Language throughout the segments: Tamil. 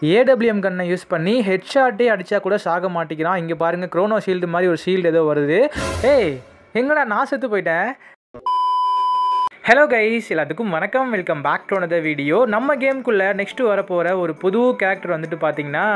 ஏடபிள்யூஎம் கன்னை யூஸ் பண்ணி ஹெட்ஷாட்டே அடித்தா கூட சாக மாட்டேங்கிறான். இங்கே பாருங்கள், க்ரோனோ ஷீல்டு மாதிரி ஒரு ஷீல்டு ஏதோ வருது. ஏய் எங்கடா நான் செத்து போயிட்டேன். ஹலோ கைஸ், எல்லாத்துக்கும் வணக்கம். Welcome back to another video. நம்ம கேமுக்குள்ளே நெக்ஸ்ட்டு வரப்போகிற ஒரு புது கேரக்டர் வந்துட்டு பார்த்தீங்கன்னா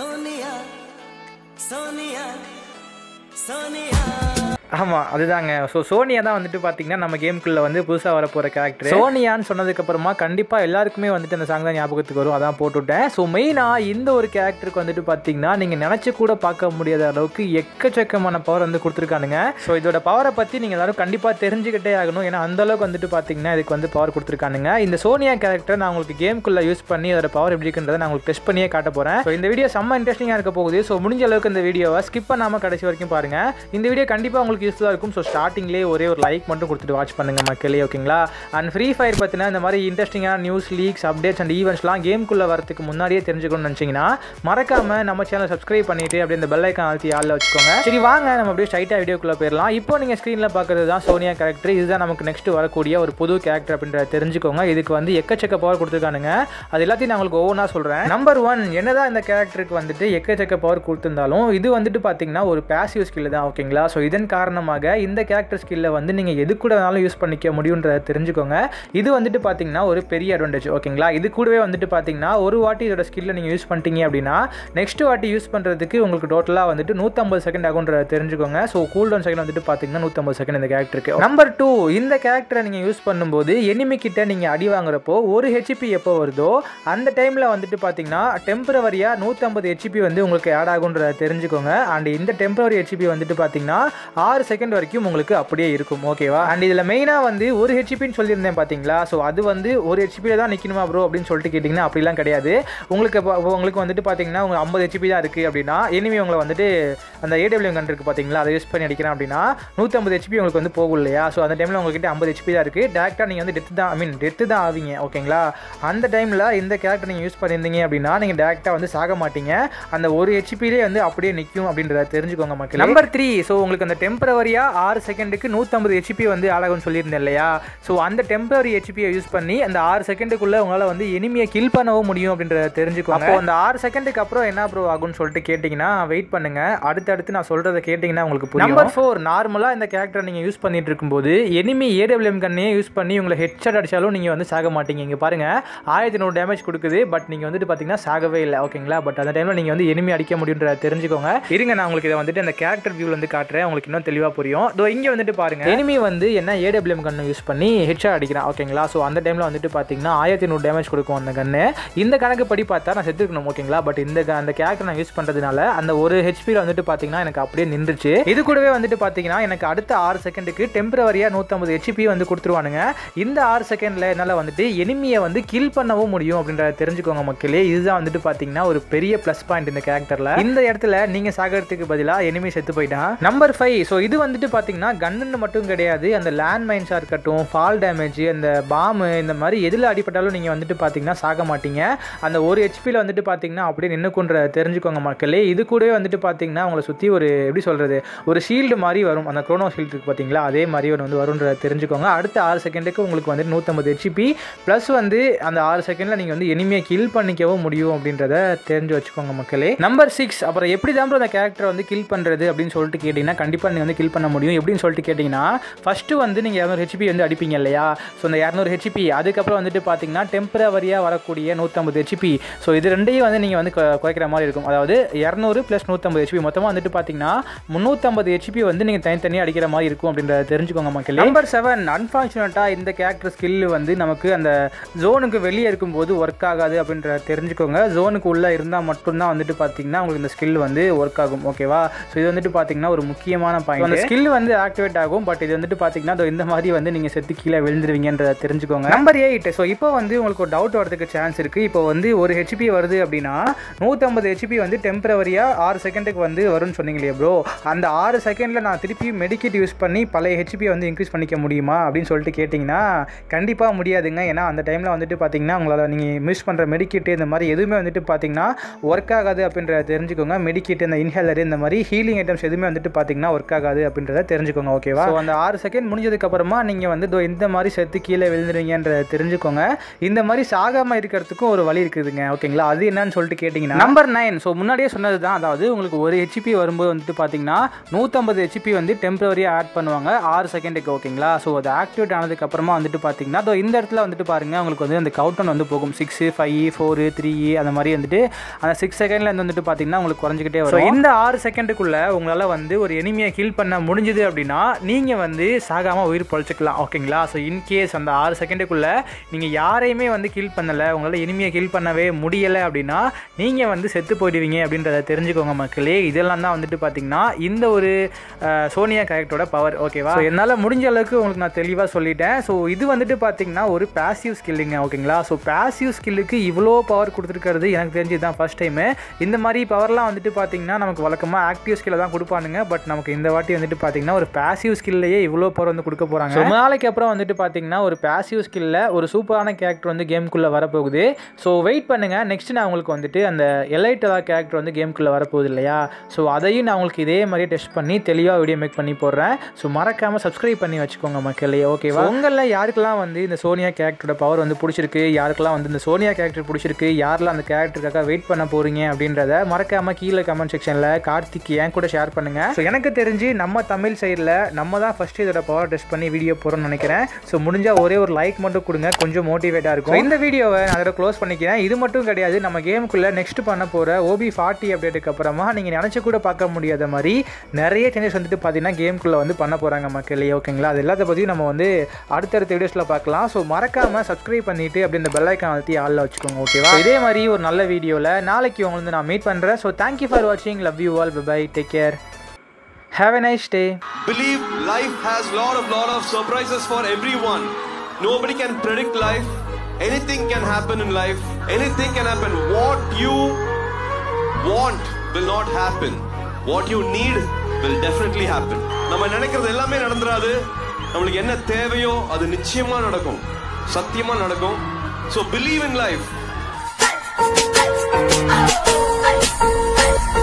ஆமாம் அதுதாங்க. ஸோ சோனியா தான் வந்துட்டு பார்த்தீங்கன்னா நம்ம கேமுக்குள்ளே வந்து புதுசாக வரப்போகிற கேரக்டர். சோனியான்னு சொன்னதுக்கப்புறமா கண்டிப்பாக எல்லாருக்குமே வந்துட்டு அந்த சாங் தான் ஞாபகத்துக்கு வரும், அதான் போட்டுவிட்டேன். ஸோ மெயினாக இந்த ஒரு கேரக்டருக்கு வந்துட்டு பார்த்தீங்கன்னா நீங்கள் நினச்சி கூட பார்க்க முடியாத அளவுக்கு எக்கச்சக்கமான பவர் வந்து கொடுத்துருக்கானுங்க. ஸோ இதோட பவரை பற்றி நீங்கள் எல்லாரும் கண்டிப்பாக தெரிஞ்சுக்கிட்டே ஆகணும். ஏன்னா அந்தளவுக்கு வந்துட்டு பார்த்தீங்கன்னா இதுக்கு வந்து பவர் கொடுத்துருக்கானுங்க. இந்த சோனியா கேரக்டர் நான் உங்களுக்கு கேமுக்குள்ளே யூஸ் பண்ணி அதோட பவர் எப்படி இருக்குன்றதை நான் உங்களுக்கு டெஸ்ட் பண்ணியே காட்ட போகிறேன். ஸோ இந்த வீடியோ செம்ம இன்ட்ரெஸ்டிங்காக இருக்க போகுது. ஸோ முடிஞ்ச அளவுக்கு இந்த வீடியோவை ஸ்கிப் பண்ணாமல் கடைசி வரைக்கும் பாருங்கள். இந்த வீடியோ கண்டிப்பாக உங்களுக்கு யூஸ்ஃபுல்லாக இருக்கும். ஸோ ஸ்டார்டிங்லேயே ஒரே ஒரு லைக் மட்டும் கொடுத்துட்டு வாட்ச் பண்ணுங்க மக்களே, ஓகேங்களா? அண்ட் ஃப்ரீ ஃபயர் பற்றினா இந்த மாதிரி இன்ட்ரெஸ்டிங்கான நியூஸ், லீக்ஸ், அப்டேட்ஸ் அண்ட் ஈவெண்ட்ஸ்லாம் கேமுக்குள்ளே வரதுக்கு முன்னாடியே தெரிஞ்சுக்கணும்னு நினச்சிங்கன்னா மறக்காம நம்ம சேனல் சப்ஸ்கிரைப் பண்ணிட்டு அப்படியே இந்த பெல் ஐக்கான் அழுத்தி ஆளில் வச்சுக்கோங்க. சரி வாங்க நம்ம அப்படியே ஸ்ட்ரைட்டாக வீடியோக்குள்ளே போயிடலாம். இப்போ நீங்கள் ஸ்க்ரீனில் பார்க்குறது தான் சோனியா கேரக்டர். இதுதான் நமக்கு நெக்ஸ்ட் வரக்கூடிய ஒரு புது கேரக்டர் அப்படின்றத தெரிஞ்சுக்கோங்க. இதுக்கு வந்து எக்கச்சக்க பவர் கொடுத்துருக்கானுங்க. அது எல்லாத்தையும் நான் உங்களுக்கு ஒவ்வொன்றா சொல்கிறேன். நம்பர் 1, என்னதான் இந்த கேரக்டருக்கு வந்துட்டு எக்கச்சக்க பவர் கொடுத்துருந்தாலும் இது வந்துட்டு பார்த்தீங்கன்னா ஒரு பேசிவ் ஸ்கில் தான், ஓகேங்களா? ஸோ இதன் காரணமாக இந்த கேரக்டர் ஸ்கில்லை வந்து நீங்கள் எது கூட வேணாலும் யூஸ் பண்ணிக்க முடியுன்றதை தெரிஞ்சுக்கோங்க. இது வந்துட்டு பார்த்தீங்கன்னா ஒரு பெரிய அட்வான்டேஜ், ஓகேங்களா? இது கூடவே வந்துட்டு பார்த்தீங்கன்னா ஒரு வாட்டி இதோட ஸ்கில்லை நீங்கள் யூஸ் பண்ணிட்டீங்க அப்படின்னா நெக்ஸ்ட் வாட்டி யூஸ் பண்ணுறதுக்கு உங்களுக்கு டோட்டலாக வந்துட்டு 150 செகண்ட் ஆகுன்றதை தெரிஞ்சுக்கோங்க. ஸோ கூல்டவுன் செகண்ட் வந்துட்டு பார்த்தீங்கன்னா 150 செகண்ட் இந்த கேரக்டருக்கு. நம்பர் 2, இந்த கேரக்டரை நீங்கள் யூஸ் பண்ணும்போது எனிமி கிட்ட நீங்கள் அடி வாங்குறப்போ ஒரு ஹெச்பி எப்போ வருதோ அந்த டைமில் வந்துட்டு பார்த்தீங்கன்னா டெம்பரவரியாக 150 ஹெச்பி வந்து உங்களுக்கு ஆட் ஆகுன்றதை தெரிஞ்சுக்கோங்க. அண்ட் இந்த டெம்பரவரி ஹெச்பி வந்துட்டு பார்த்தீங்கன்னா 6 செகண்ட் வரைக்கும் உங்களுக்கு அப்படியே இருக்கும், ஓகேவா? அண்ட் இதில் மெயினாக வந்து ஒரு ஹெச்பின்னு சொல்லியிருந்தேன் பார்த்தீங்களா? ஸோ அது வந்து ஒரு ஹெச்பியில் தான் நிற்கணுமா ப்ரோ அப்படின்னு சொல்லிட்டு கேட்டிங்கன்னா அப்படிலாம் கிடையாது. உங்களுக்கு வந்துட்டு பார்த்தீங்கன்னா உங்களுக்கு 50 ஹெச்பி தான் இருக்குது அப்படின்னா எனிமி உங்களை வந்துட்டு அந்த ஏடபிள்யூஎம் கன் இருக்குது பார்த்தீங்களா, அதை யூஸ் பண்ணி அடிக்கிறேன் அப்படின்னா 150 ஹெச்பி உங்களுக்கு வந்து போகும் இல்லையா? ஸோ அந்த டைமில் உங்கள்கிட்ட 50 ஹெச்பி தான் இருக்குது. டேரெக்டாக நீங்கள் வந்து டெத்து தான் ஆவீங்க, ஓகேங்களா? அந்த டைமில் இந்த கேரக்டர் நீங்கள் யூஸ் பண்ணியிருந்தீங்க அப்படின்னா நீங்கள் டேரெக்டாக வந்து சாக மாட்டீங்க. அந்த ஒரு ஹெச்பிலே வந்து அப்படியே நிற்கும் அப்படின்றத தெரிஞ்சுக்கோங்க மக்கள். நம்பர் 3, ஸோ உங்களுக்கு அந்த டெம்பரவரியாக 6 செகண்டுக்கு 150 ஹெச்பி வந்து ஆளாகும்னு சொல்லியிருந்தேன் இல்லையா? ஸோ அந்த டெம்பரரி ஹெச்பியை யூஸ் பண்ணி அந்த 6 செகண்டுக்குள்ளே உங்களால் வந்து எனிமியை கில் பண்ணவும் முடியும் அப்படின்றத தெரிஞ்சுக்கோங்க. அப்போ அந்த 6 செகண்டுக்கு அப்புறம் என்ன ப்ரோ ஆகும்னு சொல்லிட்டு கேட்டிங்கன்னா வெயிட் பண்ணுங்க, அடுத்தடுத்து நான் சொல்கிறத கேட்டிங்கன்னா உங்களுக்கு புரியும். நம்பர் 4, நார்மலாக இந்த கேரக்டரை நீங்கள் யூஸ் பண்ணிட்டு இருக்கும்போது எனிமி ஏடபிள்யூஎம் கன்னையே யூஸ் பண்ணி உங்களை ஹெட்ஷாட் அடித்தாலும் நீங்கள் வந்து சாக மாட்டீங்க. இங்கே பாருங்கள் 1100 டேமேஜ் கொடுக்குது, பட் நீங்கள் வந்துட்டு பார்த்தீங்கன்னா சாகவே இல்லை, ஓகேங்களா? பட் அந்த டைமில் நீங்கள் வந்து எனிமி அடிக்க முடியுன்றத தெரிஞ்சுக்கோங்க. இருங்க நான் உங்களுக்கு இதை வந்துட்டு அந்த கேரக்டர் வியூவில் வந்து காட்டுறேன், உங்களுக்கு இன்னும் தெளிவாக புரியும். இங்கே வந்துட்டு பாருங்க, எனிமி வந்து என்ன ஏடபிள்யூஎம் கன்னை யூஸ் பண்ணி ஹெட்ஷாட் அடிக்கிறான், ஓகேங்களா? ஸோ அந்த டைமில் வந்துட்டு பார்த்தீங்கன்னா 1100 டேமேஜ் கொடுக்கும் அந்த கன்று. இந்த கணக்கு படி பார்த்தா நான் செத்துருக்கணும், ஓகேங்களா? பட் அந்த கேரக்டர் நான் யூஸ் பண்ணுறதுனால அந்த ஒரு ஹெச்பியில் வந்துட்டு பார்த்தீங்கன்னா எனக்கு அப்படியே நின்றுச்சு. இது கூடவே வந்துட்டு பார்த்தீங்கன்னா எனக்கு அடுத்த 6 செகண்டுக்கு டெம்பரவரியாக 150 ஹெச்பி வந்து கொடுத்துருவானுங்க. இந்த 6 செகண்டில் என்னால் வந்துட்டு எனிமியை வந்து கில் பண்ணவும் முடியும் அப்படின்றத தெரிஞ்சுக்கோங்க மக்களே. இதுதான் வந்துட்டு பார்த்தீங்கன்னா ஒரு பெரிய ப்ளஸ் பாயிண்ட் இந்த கேரக்டரில். இந்த இடத்துல நீங்கள் சாகிறதுக்கு பதிலாக எனிமி செத்து போயிட்டான். நம்பர் 5, ஸோ இது வந்துட்டு பார்த்தீங்கன்னா கன்னு மட்டும் கிடையாது, அந்த லேண்ட் மைன்ஸாக இருக்கட்டும், ஃபால் டேமேஜ், அந்த பாம்பு, இந்த மாதிரி எதில் அடிப்பட்டாலும் நீங்கள் வந்துட்டு பார்த்தீங்கன்னா சாக மாட்டீங்க. அந்த ஒரு ஹெச்பியில் வந்துட்டு பார்த்தீங்கன்னா அப்படியே நின்றுக்குன்ற தெரிஞ்சுக்கோங்க மக்களே. இது கூடவே வந்துட்டு பார்த்தீங்கன்னா உங்களை சுற்றி ஒரு எப்படி சொல்கிறது, ஒரு ஷீல்டு மாதிரி வரும், அந்த க்ரோனோ ஷீல்டு இருக்குது பார்த்தீங்களா, அதே மாதிரி வந்து வரும்ன்றத தெரிஞ்சுக்கோங்க. அடுத்த 6 செகண்டுக்கு உங்களுக்கு வந்துட்டு 150 ஹெச்பி ப்ளஸ் வந்து அந்த 6 செகண்டில் நீங்கள் வந்து எனிமியை கில் பண்ணிக்கவும் முடியும் அப்படின்றத தெரிஞ்சு வச்சுக்கோங்க மக்களே. நம்பர் 6, அப்புறம் எப்படி தான் அந்த கேரக்டரை வந்து கில் பண்ணுறது அப்படின்னு சொல்லிட்டு கேட்டிங்கன்னா கண்டிப்பாக நீங்கள் வந்து கில் பண்ண முடியும். எப்படின்னு சொல்லிட்டு கேட்டிங்கன்னா ஃபஸ்ட்டு வந்து நீங்கள் 200 ஹெச்பி வந்து அடிப்பீங்க இல்லையா? ஸோ அந்த 200 ஹெச்பி அதுக்கப்புறம் வந்துட்டு பார்த்தீங்கன்னா டெம்பரவரியாக வரக்கூடிய 150 ஹெச்பி. ஸோ இது ரெண்டையும் வந்து நீங்கள் வந்து குறைக்கிற மாதிரி இருக்கும். அதாவது 200 + 150 ஹெச்பி மொத்தமாக வந்துட்டு பார்த்தீங்கன்னா 350 ஹெச்பி வந்து நீங்கள் தனித்தனியாக அடிக்கிற மாதிரி இருக்கும் அப்படின்றத தெரிஞ்சுக்கோங்க மக்கள். நம்பர் 7, அன்ஃபார்ச்சுனேட்டாக இந்த கேரக்டர் ஸ்கில் வந்து நமக்கு அந்த ஜோனுக்கு வெளியே இருக்கும்போது ஒர்க் ஆகாது அப்படின்றத தெரிஞ்சுக்கோங்க. ஜோனுக்கு உள்ளே இருந்தால் மட்டும்தான் வந்துட்டு பார்த்தீங்கன்னா உங்களுக்கு இந்த ஸ்கில் வந்து ஒர்க் ஆகும், ஓகேவா? ஸோ இது வந்துட்டு பார்த்தீங்கன்னா ஒரு முக்கியமான பாயிண்ட். அந்த ஸ்கில் வந்து ஆக்டிவேட் ஆகும், பட் இது வந்துட்டு பார்த்தீங்கன்னா இந்த மாதிரி வந்து நீங்கள் செத்து கீழே விழுந்துருவீங்கன்றத தெரிஞ்சுக்கோங்க. நம்பர் 8, ஸோ இப்போ வந்து உங்களுக்கு ஒரு டவுட் வரதுக்கு சான்ஸ் இருக்குது. இப்போ வந்து ஒரு ஹெச்பி வருது அப்படின்னா 150 ஹெச்பி வந்து டெம்பரவரியாக 6 செகண்டுக்கு வந்து வரும்னு சொன்னீங்களே ப்ரோ, அந்த 6 செகண்டில் நான் திருப்பி மெடிக்கெட் யூஸ் பண்ணி பழைய ஹெச்பி வந்து இன்க்ரீஸ் பண்ணிக்க முடியுமா அப்படின்னு சொல்லிட்டு கேட்டிங்கன்னா கண்டிப்பாக முடியாதுங்க. ஏன்னா அந்த டைமில் வந்துட்டு பார்த்தீங்கன்னா உங்களால் நீங்கள் மிஸ் பண்ணுற மெடிக்கெட் இந்த மாதிரி எதுவுமே வந்துட்டு பார்த்தீங்கன்னா ஒர்க் ஆகாது அப்படின்றத தெரிஞ்சுக்கோங்க. மெடிக்கெட், இந்த இன்ஹேலர், இந்த மாதிரி ஹீலிங் ஐட்டம்ஸ் எதுவுமே வந்துட்டு பார்த்தீங்கன்னா ஒர்க் ஆகாது. இருக்காது அப்படின்றத தெரிஞ்சுக்கோங்க. ஓகேவா? ஸோ அந்த 6 செகண்ட் முடிஞ்சதுக்கப்புறமா நீங்கள் வந்து இந்த மாதிரி செத்து கீழே விழுந்துருவீங்கன்றதை தெரிஞ்சுக்கோங்க. இந்த மாதிரி சாகாமல் இருக்கிறதுக்கும் ஒரு வழி இருக்குதுங்க. ஓகேங்களா? அது என்னன்னு சொல்லிட்டு கேட்டிங்கன்னா நம்பர் 9. ஸோ முன்னாடியே சொன்னது தான். அதாவது உங்களுக்கு ஒரு ஹெச்பி வரும்போது வந்துட்டு பார்த்தீங்கன்னா 150 ஹெச்பி வந்து டெம்பரரியாக ஆட் பண்ணுவாங்க 6 செகண்டுக்கு. ஓகேங்களா? ஸோ அது ஆக்டிவேட் ஆனதுக்கப்புறமா வந்துட்டு பார்த்தீங்கன்னா இந்த இடத்துல வந்துட்டு பாருங்கள் உங்களுக்கு வந்து அந்த கவுண்டன் வந்து போகும் 6 5 4 3 அந்த மாதிரி வந்துட்டு அந்த 6 செகண்ட்லேருந்து வந்துட்டு பார்த்தீங்கன்னா உங்களுக்கு குறைஞ்சிக்கிட்டே வரும். ஸோ இந்த 6 செகண்டுக்குள்ளே உங்களால் வந்து ஒரு எனிமியை ஹீல் பண்ண முடிஞ்சுது அப்படின்னா நீங்கள் வந்து சாகாமல் உயிர் பொழைச்சிக்கலாம். ஓகேங்களா? ஸோ இன்கேஸ் அந்த 6 செகண்டுக்குள்ளே நீங்கள் யாரையுமே வந்து கில் பண்ணலை, உங்களால் எனிமியை கில் பண்ணவே முடியலை அப்படின்னா நீங்கள் வந்து செத்து போயிடுவீங்க அப்படின்றத தெரிஞ்சுக்கோங்க மக்களே. இதெல்லாம் தான் வந்துட்டு பார்த்தீங்கன்னா இந்த ஒரு சோனியா கேரக்டரோட பவர். ஓகேவா? ஸோ என்னால் முடிஞ்ச அளவுக்கு உங்களுக்கு நான் தெளிவாக சொல்லிட்டேன். ஸோ இது வந்துட்டு பார்த்தீங்கன்னா ஒரு பேசிவ் ஸ்கில்லுங்க. ஓகேங்களா? ஸோ பேசிவ் ஸ்கில்லுக்கு இவ்வளோ பவர் கொடுத்துருக்கிறது எனக்கு தெரிஞ்சு தான் ஃபஸ்ட் டைமு. இந்த மாதிரி பவர்லாம் வந்துட்டு பார்த்தீங்கன்னா நமக்கு வழக்கமாக ஆக்டிவ் ஸ்கில்லை தான் கொடுப்பானுங்க. பட் நமக்கு இந்த வாட்டி வந்துட்டு பார்த்தீங்கன்னா ஒரு பேசிவ் ஸ்கில்லையே இவ்வளோ பவர் வந்து கொடுக்க போகிறாங்க. ரொம்ப நாளைக்கு அப்புறம் வந்துட்டு பார்த்தீங்கன்னா ஒரு பேசிவ் ஸ்கில்ல ஒரு சூப்பரான கேரக்டர் வந்து கேமுக்குள்ளே வரப்போகுது. ஸோ வெயிட் பண்ணுங்கள். நெக்ஸ்ட் நான் உங்களுக்கு வந்துட்டு அந்த எலைட் கேரக்டர் வந்து கேமுக்குள்ளே வரப்போகுது இல்லையா? ஸோ அதையும் நான் உங்களுக்கு இதே மாதிரி டெஸ்ட் பண்ணி தெளிவாக வீடியோ மேக் பண்ணி போடுறேன். ஸோ மறக்காமல் சப்ஸ்கிரைப் பண்ணி வச்சுக்கோங்க மக்களே. ஓகேவா? உங்களில் யாருக்கெல்லாம் வந்து இந்த சோனியா கேரக்டரோட பவர் வந்து பிடிச்சிருக்கு, யாருக்கெல்லாம் வந்து இந்த சோனியா கேரக்டர் பிடிச்சிருக்கு, யாரெல்லாம் அந்த கேரக்டருக்காக வெயிட் பண்ண போகிறீங்க அப்படின்றத மறக்காமல் கீழே கமெண்ட் செக்ஷனில் கார்த்திக் என் கூட ஷேர் பண்ணுங்கள். ஸோ எனக்கு தெரிஞ்சு நம்ம தமிழ் சைடில் நம்ம தான் ஃபஸ்ட்டு இதோட பவர் டெஸ்ட் பண்ணி வீடியோ போகிறோம்னு நினைக்கிறேன். ஸோ முடிஞ்சால் ஒரே ஒரு லைக் மட்டும் கொடுங்க, கொஞ்சம் மோட்டிவேட்டாக இருக்கும். இந்த வீடியோவை நான் அதோட க்ளோஸ் பண்ணிக்கிறேன். இது மட்டும் கிடையாது, நம்ம கேமுக்குள்ளே நெக்ஸ்ட் பண்ண போகிற OB40 அப்டேட்டுக்கு அப்புறமா நீங்கள் நினச்சி கூட பார்க்க முடியாத மாதிரி நிறைய சேஞ்சஸ் வந்துட்டு பார்த்தீங்கன்னா கேமுக்குள்ளே வந்து பண்ண போகிறாங்க மக்களே. ஓகேங்களா? அது எல்லாத்த பற்றியும் நம்ம வந்து அடுத்தடுத்த வீடியோஸில் பார்க்கலாம். ஸோ மறக்காமல் சப்ஸ்கிரைப் பண்ணிவிட்டு அப்படி இந்த பெல் ஐக்கான் அழுத்தி ஆளில் வச்சுக்கோங்க. ஓகேவா? இதே மாதிரி ஒரு நல்ல வீடியோவில் நாளைக்கு உங்களுக்கு நான் மீட் பண்ணுறேன். ஸோ தேங்க்யூ ஃபார் வாட்சிங். Love you all. Bye. Take care. Have a nice day. Believe life has lot of surprises for everyone. Nobody can predict life. Anything can happen in life. Anything can happen. What you want will not happen. What you need will definitely happen. நம்ம நினைக்கிறது எல்லாமே நடந்துராது. நமக்கு என்ன தேவையோ அது நிச்சயமா நடக்கும். சத்தியமா நடக்கும். So believe in life.